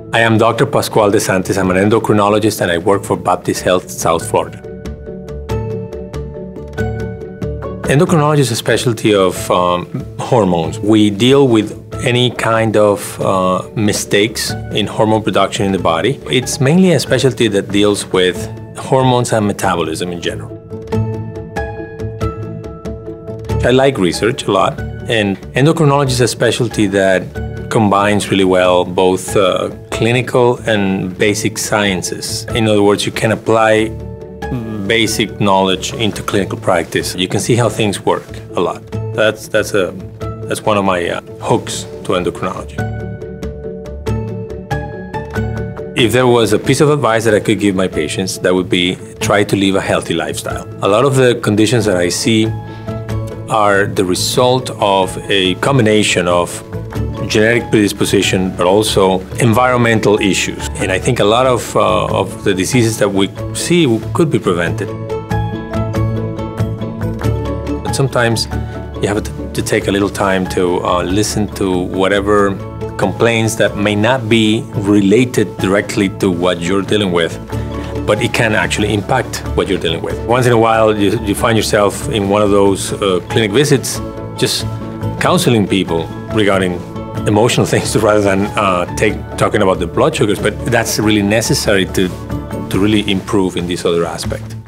I am Dr. Pascual de Santis. I'm an endocrinologist and I work for Baptist Health, South Florida. Endocrinology is a specialty of hormones. We deal with any kind of mistakes in hormone production in the body. It's mainly a specialty that deals with hormones and metabolism in general. I like research a lot, and endocrinology is a specialty that combines really well both clinical and basic sciences. In other words, you can apply basic knowledge into clinical practice. You can see how things work a lot. That's one of my hooks to endocrinology. If there was a piece of advice that I could give my patients, that would be try to live a healthy lifestyle. A lot of the conditions that I see are the result of a combination of genetic predisposition, but also environmental issues. And I think a lot of the diseases that we see could be prevented. But sometimes you have to take a little time to listen to whatever complaints that may not be related directly to what you're dealing with, but it can actually impact what you're dealing with. Once in a while, you find yourself in one of those clinic visits, just counseling people regarding emotional things rather than talking about the blood sugars, but that's really necessary to really improve in this other aspect.